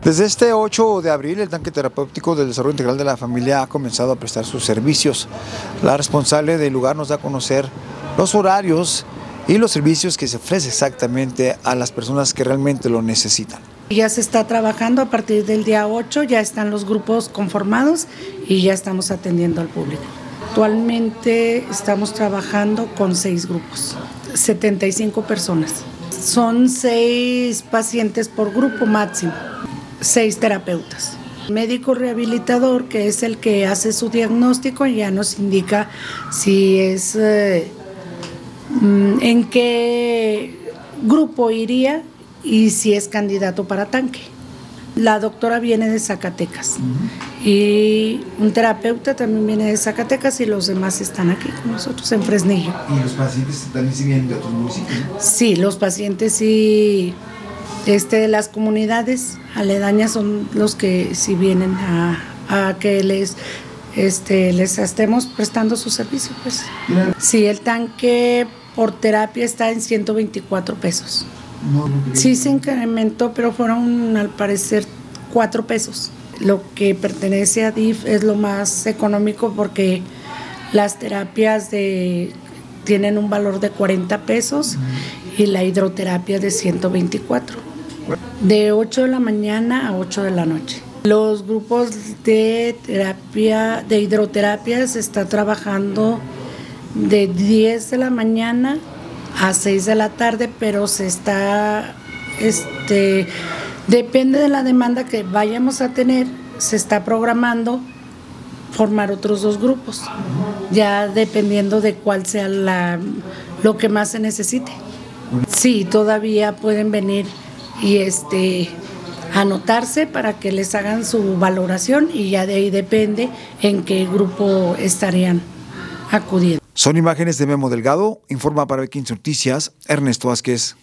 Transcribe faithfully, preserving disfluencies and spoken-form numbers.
Desde este ocho de abril, el Tanque Terapéutico del Desarrollo Integral de la Familia ha comenzado a prestar sus servicios. La responsable del lugar nos da a conocer los horarios y los servicios que se ofrece exactamente a las personas que realmente lo necesitan. Ya se está trabajando a partir del día ocho, ya están los grupos conformados y ya estamos atendiendo al público. Actualmente estamos trabajando con seis grupos, setenta y cinco personas. Son seis pacientes por grupo máximo, seis terapeutas. El médico rehabilitador, que es el que hace su diagnóstico, ya nos indica si es eh, en qué grupo iría y si es candidato para tanque. La doctora viene de Zacatecas uh-huh. y un terapeuta también viene de Zacatecas y los demás están aquí con nosotros en Fresnillo. ¿Y los pacientes también sí vienen de otros municipios? Sí, los pacientes sí, este, de las comunidades aledañas son los que sí vienen a, a que les, este, les estemos prestando su servicio. Pues. Claro. Sí, el tanque por terapia está en ciento veinticuatro pesos. No, no sí se incrementó, pero fueron al parecer cuatro pesos. Lo que pertenece a D I F es lo más económico porque las terapias de, tienen un valor de cuarenta pesos uh-huh. y la hidroterapia de ciento veinticuatro. De ocho de la mañana a ocho de la noche. Los grupos de terapia, de hidroterapia se está trabajando de diez de la mañana a seis de la tarde, pero se está, este, depende de la demanda que vayamos a tener, se está programando formar otros dos grupos, ya dependiendo de cuál sea la, lo que más se necesite. Sí, todavía pueden venir y este, anotarse para que les hagan su valoración y ya de ahí depende en qué grupo estarían acudiendo. Son imágenes de Memo Delgado, informa para quince Noticias, Ernesto Vázquez.